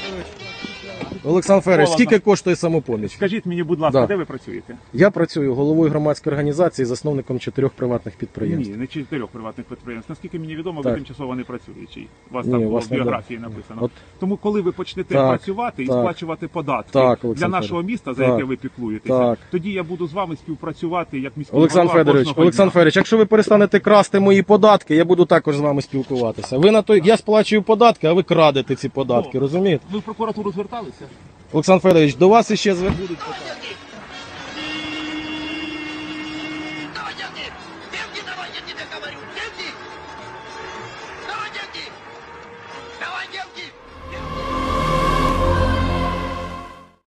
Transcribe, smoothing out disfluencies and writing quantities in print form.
Олександр Федорович, скільки коштує самопоміч? Скажіть мені, будь ласка, Да. де ви працюєте? Я працюю головою громадської організації, засновником 4 приватних підприємств. Ні, не 4 приватних підприємств. Наскільки мені відомо, Так. ви тимчасово не працюючий. У вас Ні, там у було вас в не біографії було. написано. От. Тому коли ви почнете Так, працювати і так. сплачувати податки Так, для Олександр нашого міста, за Так. яке ви піклуєтеся, Так. тоді я буду з вами співпрацювати як міський Олександр голова Федорович, кожного Олександр дня. Федорович, якщо ви перестанете красти мої податки, я буду також з вами спілкуватися. Ви на той, я сплачую податки, а ви крадете ці податки, розумієте? Ви в прокуратуру зверталися? Олександр Федорович, до вас іще будуть питання.